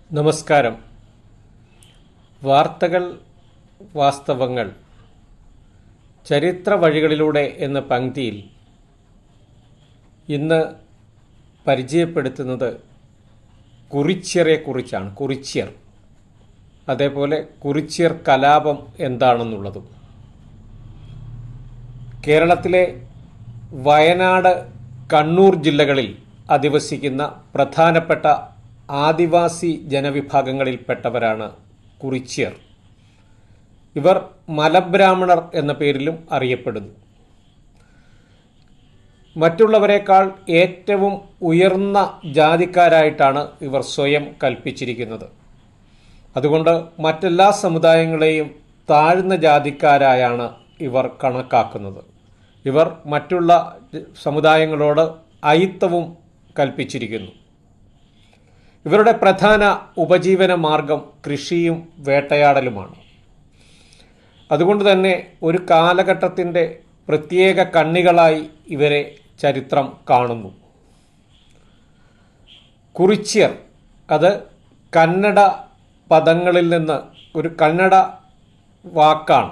നമസ്കാരം. വാർത്തകൾ വാസ്തവങ്ങൾ ചരിത്ര വഴികളിലൂടെ എന്ന പംക്തിയിൽ ഇന്ന് പരിചയപ്പെടുത്തുന്നത് കുറിച്യരെക്കുറിച്ചാണ്. കുറിച്യർ, അതേപോലെ കുറിച്യർ കലാപം എന്താണെന്നുള്ളതും. കേരളത്തിലെ വയനാട്, കണ്ണൂർ ജില്ലകളിൽ അധിവസിക്കുന്ന പ്രധാനപ്പെട്ട ആദിവാസി ജനവിഭാഗങ്ങളിൽപ്പെട്ടവരാണ് കുറിച്യർ. ഇവർ മലബ്രാഹ്മണർ എന്ന പേരിലും അറിയപ്പെടുന്നു. മറ്റുള്ളവരെക്കാൾ ഏറ്റവും ഉയർന്ന ജാതിക്കാരായിട്ടാണ് ഇവർ സ്വയം കൽപ്പിച്ചിരിക്കുന്നത്. അതുകൊണ്ട് മറ്റെല്ലാ സമുദായങ്ങളെയും താഴ്ന്ന ജാതിക്കാരായാണ് ഇവർ കണക്കാക്കുന്നത്. ഇവർ മറ്റുള്ള സമുദായങ്ങളോട് അയിത്തവും കൽപ്പിച്ചിരിക്കുന്നു. ഇവരുടെ പ്രധാന ഉപജീവന മാർഗം കൃഷിയും വേട്ടയാടലുമാണ്. അതുകൊണ്ട് തന്നെ ഒരു കാലഘട്ടത്തിൻ്റെ പ്രത്യേക കണ്ണികളായി ഇവരെ ചരിത്രം കാണുന്നു. കുറിച്യർ അത് കന്നഡ പദങ്ങളിൽ നിന്ന് ഒരു കന്നഡ വാക്കാണ്.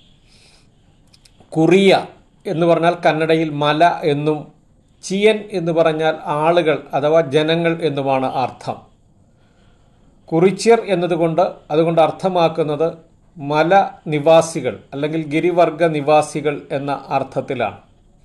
കുറിയ എന്ന് പറഞ്ഞാൽ കന്നഡയിൽ മല എന്നും, ചിയൻ എന്ന് പറഞ്ഞാൽ ആളുകൾ അഥവാ ജനങ്ങൾ എന്നുമാണ് അർത്ഥം. കുറിച്യർ അതുകൊണ്ട് അർത്ഥമാക്കുന്നത് മല നിവാസികൾ അല്ലെങ്കിൽ ഗിരിവർഗ നിവാസികൾ എന്ന അർത്ഥത്തിലാണ്.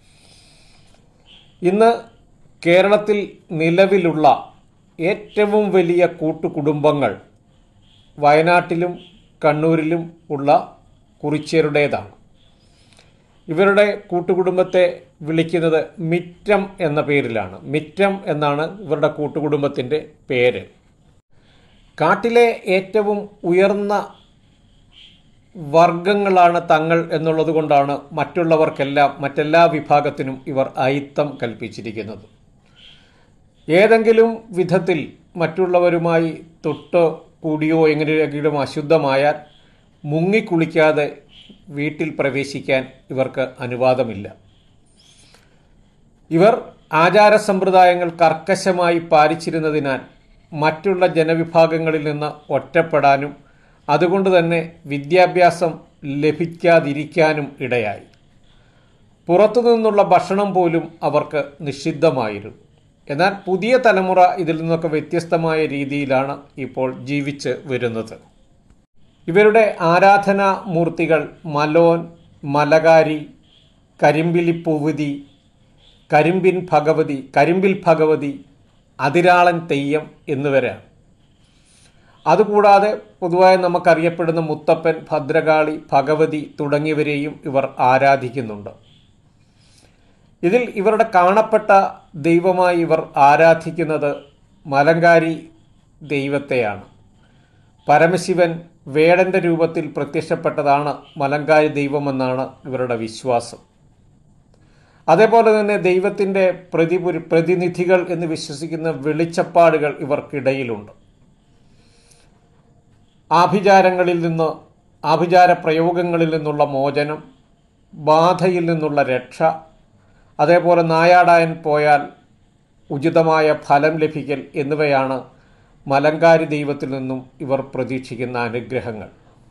ഇന്ന് കേരളത്തിൽ നിലവിലുള്ള ഏറ്റവും വലിയ കൂട്ടുകുടുംബങ്ങൾ വയനാട്ടിലും കണ്ണൂരിലും ഉള്ള കുറിച്യരുടേതാണ്. ഇവരുടെ കൂട്ടുകുടുംബത്തെ വിളിക്കുന്നത് മിറ്റം എന്ന പേരിലാണ്. മിറ്റം എന്നാണ് ഇവരുടെ കൂട്ടുകുടുംബത്തിൻ്റെ പേര്. കാട്ടിലെ ഏറ്റവും ഉയർന്ന വർഗങ്ങളാണ് തങ്ങൾ എന്നുള്ളത് കൊണ്ടാണ് മറ്റെല്ലാ വിഭാഗത്തിനും ഇവർ അയിത്തം കൽപ്പിച്ചിരിക്കുന്നത്. ഏതെങ്കിലും വിധത്തിൽ മറ്റുള്ളവരുമായി തൊട്ടോ കൂടിയോ എങ്ങനെയെങ്കിലും അശുദ്ധമായാൽ മുങ്ങിക്കുളിക്കാതെ വീട്ടിൽ പ്രവേശിക്കാൻ ഇവർക്ക് അനുവാദമില്ല. ഇവർ ആചാര സമ്പ്രദായങ്ങൾ കർക്കശമായി പാലിച്ചിരുന്നതിനാൽ മറ്റുള്ള ജനവിഭാഗങ്ങളിൽ നിന്ന് ഒറ്റപ്പെടാനും അതുകൊണ്ട് തന്നെ വിദ്യാഭ്യാസം ലഭിക്കാതിരിക്കാനും ഇടയായി. പുറത്തുനിന്നുള്ള ഭക്ഷണം പോലും അവർക്ക് നിഷിദ്ധമായിരുന്നു. എന്നാൽ പുതിയ തലമുറ ഇതിൽ നിന്നൊക്കെ വ്യത്യസ്തമായ രീതിയിലാണ് ഇപ്പോൾ ജീവിച്ച് വരുന്നത്. ഇവരുടെ ആരാധനാ മൂർത്തികൾ മലോൻ, മലകാരി, കരിമ്പിലിപ്പൂവതി, കരിമ്പിൽ ഭഗവതി, അതിരാളൻ തെയ്യം എന്നിവരാണ്. അതുകൂടാതെ പൊതുവായി നമുക്കറിയപ്പെടുന്ന മുത്തപ്പൻ, ഭദ്രകാളി, ഭഗവതി തുടങ്ങിയവരെയും ഇവർ ആരാധിക്കുന്നുണ്ട്. ഇതിൽ ഇവരുടെ കാണപ്പെട്ട ദൈവമായി ഇവർ ആരാധിക്കുന്നത് മലങ്കാരി ദൈവത്തെയാണ്. പരമശിവൻ വേടന്റെ രൂപത്തിൽ പ്രത്യക്ഷപ്പെട്ടതാണ് മലങ്കാരി ദൈവമെന്നാണ് ഇവരുടെ വിശ്വാസം. അതേപോലെ തന്നെ ദൈവത്തിൻ്റെ പ്രതിനിധികൾ എന്ന് വിശ്വസിക്കുന്ന വെളിച്ചപ്പാടുകൾ ഇവർക്കിടയിലുണ്ട്. ആഭിചാര പ്രയോഗങ്ങളിൽ നിന്നുള്ള മോചനം, ബാധയിൽ നിന്നുള്ള രക്ഷ, അതേപോലെ നായാടാൻ പോയാൽ ഉചിതമായ ഫലം ലഭിക്കൽ എന്നിവയാണ് മലങ്കാരി ദൈവത്തിൽ നിന്നും ഇവർ പ്രതീക്ഷിക്കുന്ന അനുഗ്രഹങ്ങൾ.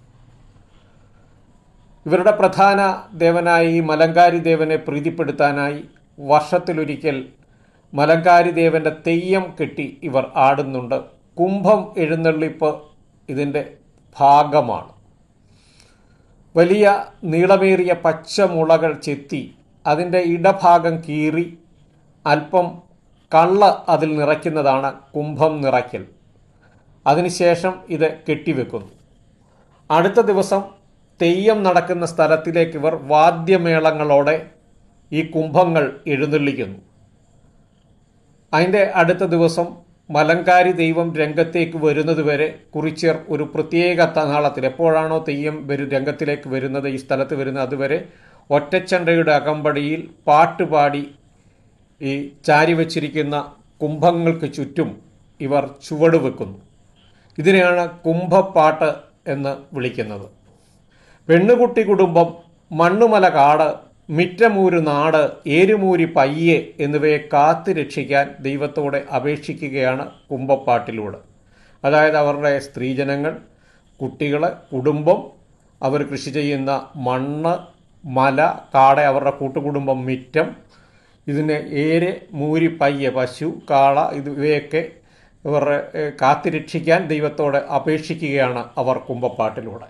ഇവരുടെ പ്രധാന ദേവനായ ഈ മലങ്കാരി ദേവനെ പ്രീതിപ്പെടുത്താനായി വർഷത്തിലൊരിക്കൽ മലങ്കാരി ദേവൻ്റെ തെയ്യം കെട്ടി ഇവർ ആടുന്നുണ്ട്. കുംഭം എഴുന്നള്ളിപ്പ് ഇതിൻ്റെ ഭാഗമാണ്. വലിയ നീളമേറിയ പച്ചമുളകൾ ചെത്തി അതിൻ്റെ ഇടഭാഗം കീറി അല്പം കള്ള് അതിൽ നിറയ്ക്കുന്നതാണ് കുംഭം നിറയ്ക്കൽ. അതിനുശേഷം ഇത് കെട്ടിവെക്കുന്നു. അടുത്ത ദിവസം തെയ്യം നടക്കുന്ന സ്ഥലത്തിലേക്ക് ഇവർ വാദ്യമേളങ്ങളോടെ ഈ കുംഭങ്ങൾ എഴുന്നള്ളിക്കുന്നു. അതിൻ്റെ അടുത്ത ദിവസം മലങ്കാരി ദൈവം രംഗത്തേക്ക് വരുന്നതുവരെ കുറിച്യർ ഒരു പ്രത്യേക താളത്തിൽ, എപ്പോഴാണോ തെയ്യം രംഗത്തിലേക്ക് വരുന്നത്, ഈ സ്ഥലത്ത് വരുന്നത്, അതുവരെ ഒറ്റച്ചണ്ടയുടെ അകമ്പടിയിൽ പാട്ടുപാടി ഈ ചാരി വച്ചിരിക്കുന്ന കുംഭങ്ങൾക്ക് ചുറ്റും ഇവർ ചുവട് വെക്കുന്നു. ഇതിനെയാണ് കുംഭപ്പാട്ട് എന്ന് വിളിക്കുന്നത്. പെണ്ണുകുട്ടി കുടുംബം, മണ്ണുമല കാട്, മിറ്റമൂരു നാട്, ഏരുമൂരി പയ്യെ എന്നിവയെ കാത്തു രക്ഷിക്കാൻ ദൈവത്തോടെ അപേക്ഷിക്കുകയാണ് കുംഭപ്പാട്ടിലൂടെ. അതായത് അവരുടെ സ്ത്രീജനങ്ങൾ, കുട്ടികൾ, കുടുംബം, അവർ കൃഷി ചെയ്യുന്ന മണ്ണ്, മല, കാട്, അവരുടെ കൂട്ടുകുടുംബം, മിറ്റം, ഇതിനെ ഏര്, മൂരി, പയ്യ, പശു, കാള, ഇവയൊക്കെ ഇവരുടെ കാത്തുരക്ഷിക്കാൻ ദൈവത്തോട് അപേക്ഷിക്കുകയാണ് അവർ കുംഭപ്പാട്ടിലൂടെ.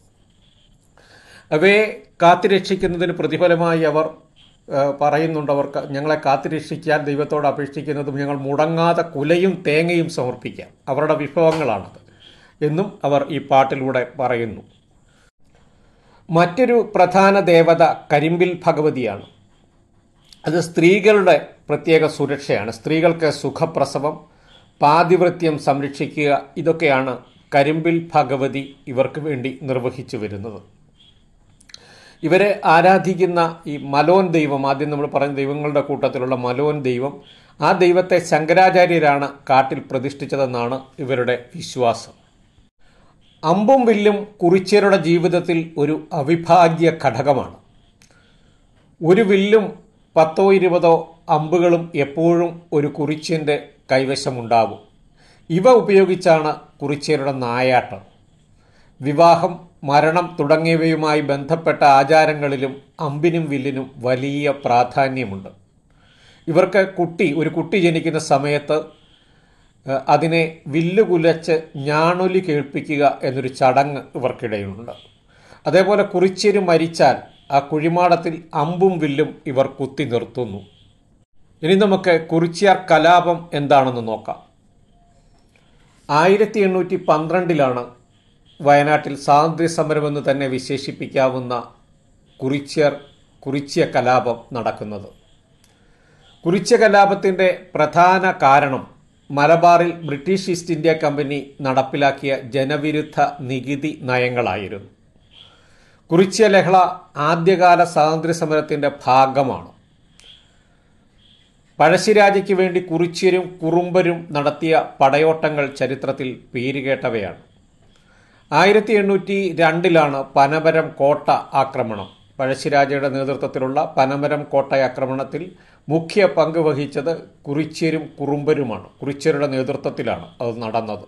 അവയെ കാത്തുരക്ഷിക്കുന്നതിന് പ്രതിഫലമായി അവർ പറയുന്നുണ്ട്, അവർക്ക് ഞങ്ങളെ കാത്തുരക്ഷിക്കാൻ ദൈവത്തോട് അപേക്ഷിക്കുന്നതും ഞങ്ങൾ മുടങ്ങാതെ കുലയും തേങ്ങയും സമർപ്പിക്കാം, അവരുടെ വിഭവങ്ങളാണത് എന്നും അവർ ഈ പാട്ടിലൂടെ പറയുന്നു. മറ്റൊരു പ്രധാന ദേവത കരിമ്പിൽ ഭഗവതിയാണ്. അത് സ്ത്രീകളുടെ പ്രത്യേക സുരക്ഷയാണ്. സ്ത്രീകൾക്ക് സുഖപ്രസവം, പാതിവൃത്യം സംരക്ഷിക്കുക, ഇതൊക്കെയാണ് കരിമ്പിൽ ഭഗവതി ഇവർക്ക് വേണ്ടി നിർവഹിച്ചു വരുന്നത്. ഇവരെ ആരാധിക്കുന്ന ഈ മലോൻ ദൈവം, ആദ്യം നമ്മൾ പറഞ്ഞ ദൈവങ്ങളുടെ കൂട്ടത്തിലുള്ള മലോൻ ദൈവം, ആ ദൈവത്തെ ശങ്കരാചാര്യരാണ് കാട്ടിൽ പ്രതിഷ്ഠിച്ചതെന്നാണ് ഇവരുടെ വിശ്വാസം. അമ്പും വില്ലും കുറിച്യരുടെ ജീവിതത്തിൽ ഒരു അവിഭാജ്യ ഘടകമാണ്. ഒരു വില്ലും 10-20 അമ്പുകളും എപ്പോഴും ഒരു കുറിച്യൻ്റെ കൈവശമുണ്ടാകും. ഇവ ഉപയോഗിച്ചാണ് കുറിച്യരുടെ നായാട്ടം. വിവാഹം, മരണം തുടങ്ങിയവയുമായി ബന്ധപ്പെട്ട ആചാരങ്ങളിലും അമ്പിനും വില്ലിനും വലിയ പ്രാധാന്യമുണ്ട്. ഇവർക്ക് ഒരു കുട്ടി ജനിക്കുന്ന സമയത്ത് അതിനെ വില്ല് കുലച്ച് ഞാണൊലി കേൾപ്പിക്കുക എന്നൊരു ചടങ്ങ് ഇവർക്കിടയിലുണ്ട്. അതേപോലെ കുറിച്യര് മരിച്ചാൽ ആ കുഴിമാടത്തിൽ അമ്പും വില്ലും ഇവർ കുത്തി നിർത്തുന്നു. ഇനി നമുക്ക് കുറിച്യർ കലാപം എന്താണെന്ന് നോക്കാം. 1812 വയനാട്ടിൽ സ്വാതന്ത്ര്യ സമരമെന്ന് തന്നെ വിശേഷിപ്പിക്കാവുന്ന കുറിച്യ കലാപം നടക്കുന്നത്. കുറിച്യ കലാപത്തിൻ്റെ പ്രധാന കാരണം മലബാറിൽ ബ്രിട്ടീഷ് ഈസ്റ്റ് ഇന്ത്യ കമ്പനി നടപ്പിലാക്കിയ ജനവിരുദ്ധ നികുതി നയങ്ങളായിരുന്നു. കുറിച്യ ലഹള ആദ്യകാല സ്വാതന്ത്ര്യ സമരത്തിൻ്റെ ഭാഗമാണ്. പഴശ്ശിരാജയ്ക്ക് വേണ്ടി കുറിച്യരും കുറുമ്പരും നടത്തിയ പടയോട്ടങ്ങൾ ചരിത്രത്തിൽ പേരുകേട്ടവയാണ്. 1802 പനമരം കോട്ട ആക്രമണം. പഴശ്ശിരാജയുടെ നേതൃത്വത്തിലുള്ള പനമരം കോട്ട ആക്രമണത്തിൽ മുഖ്യ പങ്ക് വഹിച്ചത് കുറിച്യരും കുറുമ്പരുമാണ്. കുറിച്യരുടെ നേതൃത്വത്തിലാണ് അത് നടന്നത്.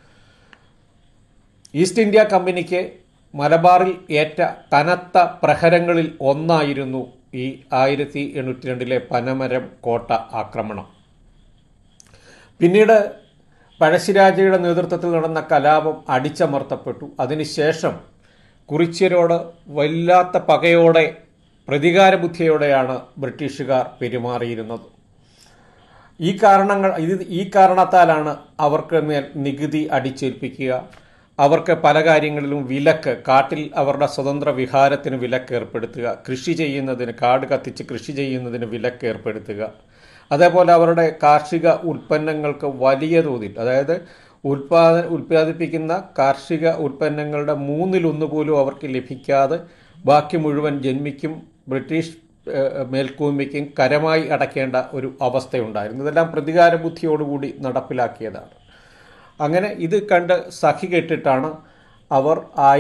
ഈസ്റ്റ് ഇന്ത്യ കമ്പനിക്ക് മലബാറിൽ ഏറ്റ കനത്ത പ്രഹരങ്ങളിൽ ഒന്നായിരുന്നു ഈ 1802 പനമരം കോട്ട ആക്രമണം. പിന്നീട് പഴശ്ശിരാജയുടെ നേതൃത്വത്തിൽ നടന്ന കലാപം അടിച്ചമർത്തപ്പെട്ടു. അതിനുശേഷം കുറിച്യരോട് വല്ലാത്ത പകയോടെ, പ്രതികാരബുദ്ധിയോടെയാണ് ബ്രിട്ടീഷുകാർ പെരുമാറിയിരുന്നത്. ഈ കാരണത്താലാണ് അവർക്ക് മേൽ നികുതി അടിച്ചേൽപ്പിക്കുക, അവർക്ക് പല കാര്യങ്ങളിലും വിലക്ക്, കാട്ടിൽ അവരുടെ സ്വതന്ത്ര വിഹാരത്തിന് വിലക്ക് ഏർപ്പെടുത്തുക, കൃഷി ചെയ്യുന്നതിന്, കാട് കത്തിച്ച് കൃഷി ചെയ്യുന്നതിന് വിലക്ക് ഏർപ്പെടുത്തുക, അതേപോലെ അവരുടെ കാർഷിക ഉൽപ്പന്നങ്ങൾക്ക് വലിയ തോതിൽ, അതായത് ഉൽപ്പാദിപ്പിക്കുന്ന കാർഷിക ഉൽപ്പന്നങ്ങളുടെ 1/3 പോലും അവർക്ക് ലഭിക്കാതെ ബാക്കി മുഴുവൻ ജന്മിക്കും ബ്രിട്ടീഷ് മേൽക്കോയ്മയ്ക്കും കരമായി അടയ്ക്കേണ്ട ഒരു അവസ്ഥയുണ്ടായിരുന്നു. ഇതെല്ലാം പ്രതികാര ബുദ്ധിയോടുകൂടി നടപ്പിലാക്കിയതാണ്. അങ്ങനെ ഇത് കണ്ട് സഹികെട്ടിട്ടാണ് അവർ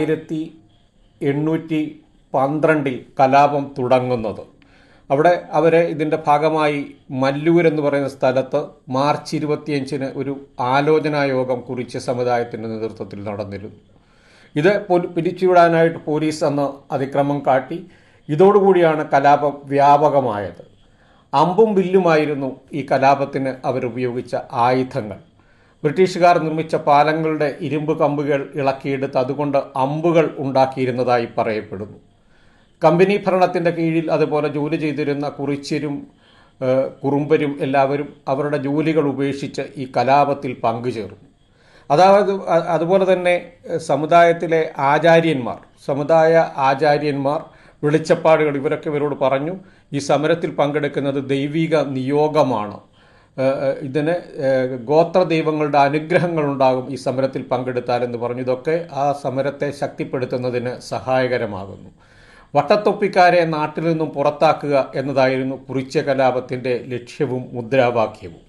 1812 കലാപം തുടങ്ങുന്നത്. അവിടെ അവരെ ഇതിൻ്റെ ഭാഗമായി മല്ലൂർ എന്ന് പറയുന്ന സ്ഥലത്ത് മാർച്ച് 25 ഒരു ആലോചനായോഗം കുറിച്യ സമുദായത്തിൻ്റെ നേതൃത്വത്തിൽ നടന്നിരുന്നു. ഇത് പിരിച്ചുവിടാനായിട്ട് പോലീസ് അന്ന് അതിക്രമം കാട്ടി. ഇതോടുകൂടിയാണ് കലാപം വ്യാപകമായത്. അമ്പും വില്ലുമായിരുന്നു ഈ കലാപത്തിന് അവരുപയോഗിച്ച ആയുധങ്ങൾ. ബ്രിട്ടീഷുകാർ നിർമ്മിച്ച പാലങ്ങളുടെ ഇരുമ്പ് കമ്പുകൾ ഇളക്കിയെടുത്ത് അതുകൊണ്ട് അമ്പുകൾ ഉണ്ടാക്കിയിരുന്നതായി പറയപ്പെടുന്നു. കമ്പനി ഭരണത്തിൻ്റെ കീഴിൽ അതുപോലെ ജോലി ചെയ്തിരുന്ന കുറിച്യരും കുറുമ്പരും എല്ലാവരും അവരുടെ ജോലികൾ ഉപേക്ഷിച്ച് ഈ കലാപത്തിൽ പങ്കുചേർന്നു. അതുപോലെ തന്നെ സമുദായത്തിലെ സമുദായ ആചാര്യന്മാർ, വെളിച്ചപ്പാടുകൾ, ഇവരൊക്കെ ഇവരോട് പറഞ്ഞു, ഈ സമരത്തിൽ പങ്കെടുക്കുന്നത് ദൈവിക നിയോഗമാണ്, ഇതിന് ഗോത്രദൈവങ്ങളുടെ അനുഗ്രഹങ്ങളുണ്ടാകും ഈ സമരത്തിൽ പങ്കെടുത്താലെന്ന് പറഞ്ഞു. ഇതൊക്കെ ആ സമരത്തെ ശക്തിപ്പെടുത്തുന്നതിന് സഹായകരമാകുന്നു. വട്ടത്തൊപ്പിക്കാരെ നാട്ടിൽ നിന്നും പുറത്താക്കുക എന്നതായിരുന്നു കുറിച്യ കലാപത്തിൻ്റെ ലക്ഷ്യവും മുദ്രാവാക്യവും.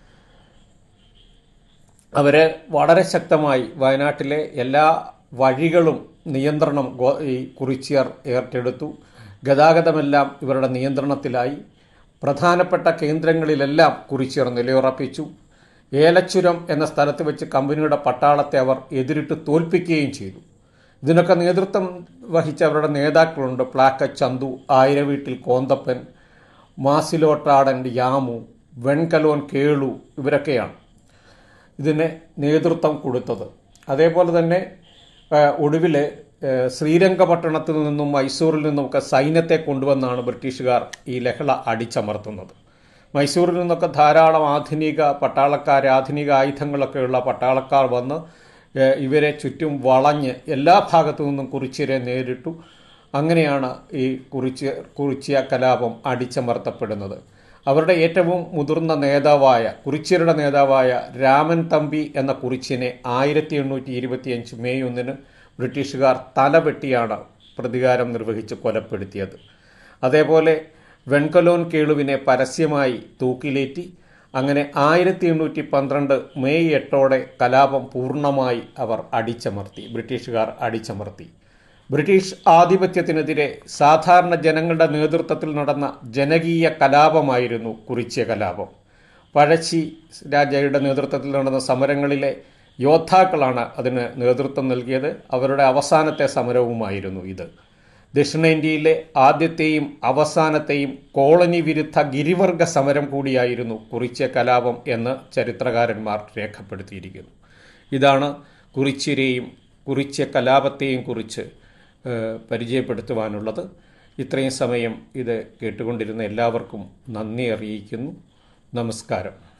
അവർ വളരെ ശക്തമായി വയനാട്ടിലെ എല്ലാ വഴികളും നിയന്ത്രണം ഈ കുറിച്യർ ഏറ്റെടുത്തു. ഗതാഗതമെല്ലാം ഇവരുടെ നിയന്ത്രണത്തിലായി. പ്രധാനപ്പെട്ട കേന്ദ്രങ്ങളിലെല്ലാം കുറിച്യർ നിലയുറപ്പിച്ചു. ഏലച്ചുരം എന്ന സ്ഥലത്ത് വെച്ച് കമ്പനിയുടെ പട്ടാളത്തെ അവർ എതിരിട്ട് തോൽപ്പിക്കുകയും ചെയ്തു. ഇതിനൊക്കെ നേതൃത്വം വഹിച്ച അവരുടെ നേതാക്കളുണ്ട്. പ്ലാക്ക ചന്തു, ആയിരവീട്ടിൽ കോന്തപ്പൻ, മാസിലോട്ടാടൻ യാമു, വെൺകലോൻ കേളു ഇവരൊക്കെയാണ് ഇതിന് നേതൃത്വം കൊടുത്തത്. അതേപോലെ തന്നെ ഒടുവിൽ ശ്രീരംഗപട്ടണത്തിൽ നിന്നും മൈസൂരിൽ നിന്നുമൊക്കെ സൈന്യത്തെ കൊണ്ടുവന്നാണ് ബ്രിട്ടീഷുകാർ ഈ ലഹള അടിച്ചമർത്തുന്നത്. മൈസൂരിൽ നിന്നൊക്കെ ധാരാളം ആധുനിക ആയുധങ്ങളൊക്കെയുള്ള പട്ടാളക്കാർ വന്ന് ഇവരെ ചുറ്റും വളഞ്ഞ് എല്ലാ ഭാഗത്തു നിന്നും കുറിച്യരെ നേരിട്ടു. അങ്ങനെയാണ് ഈ കുറിച്യ കലാപം അടിച്ചമർത്തപ്പെടുന്നത്. അവരുടെ ഏറ്റവും മുതിർന്ന കുറിച്യരുടെ നേതാവായ രാമൻ തമ്പി എന്ന കുറിച്യനെ 1825 മെയ് 1 ബ്രിട്ടീഷുകാർ തലവെട്ടിയാണ് പ്രതികാരം നിർവഹിച്ച് കൊലപ്പെടുത്തിയത്. അതേപോലെ വെൺകലോൻ കേളുവിനെ പരസ്യമായി തൂക്കിലേറ്റി. അങ്ങനെ 1812 മെയ് 8 കലാപം പൂർണ്ണമായി ബ്രിട്ടീഷുകാർ അടിച്ചമർത്തി. ബ്രിട്ടീഷ് ആധിപത്യത്തിനെതിരെ സാധാരണ ജനങ്ങളുടെ നേതൃത്വത്തിൽ നടന്ന ജനകീയ കലാപമായിരുന്നു കുറിച്യ കലാപം. പഴശ്ശി രാജയുടെ നേതൃത്വത്തിൽ നടന്ന സമരങ്ങളിലെ യോദ്ധാക്കളാണ് അതിന് നേതൃത്വം നൽകിയത്. അവരുടെ അവസാനത്തെ സമരവുമായിരുന്നു ഇത്. ദക്ഷിണേന്ത്യയിലെ ആദ്യത്തെയും അവസാനത്തെയും കോളനി വിരുദ്ധ ഗിരിവർഗ സമരം കൂടിയായിരുന്നു കുറിച്യ കലാപം എന്ന് ചരിത്രകാരന്മാർ രേഖപ്പെടുത്തിയിരിക്കുന്നു. ഇതാണ് കുറിച്യരെയും കുറിച്യ കലാപത്തെയും കുറിച്ച് പരിചയപ്പെടുത്തുവാനുള്ളത്. ഇത്രയും സമയം ഇത് കേട്ടുകൊണ്ടിരുന്ന എല്ലാവർക്കും നന്ദി അറിയിക്കുന്നു. നമസ്കാരം.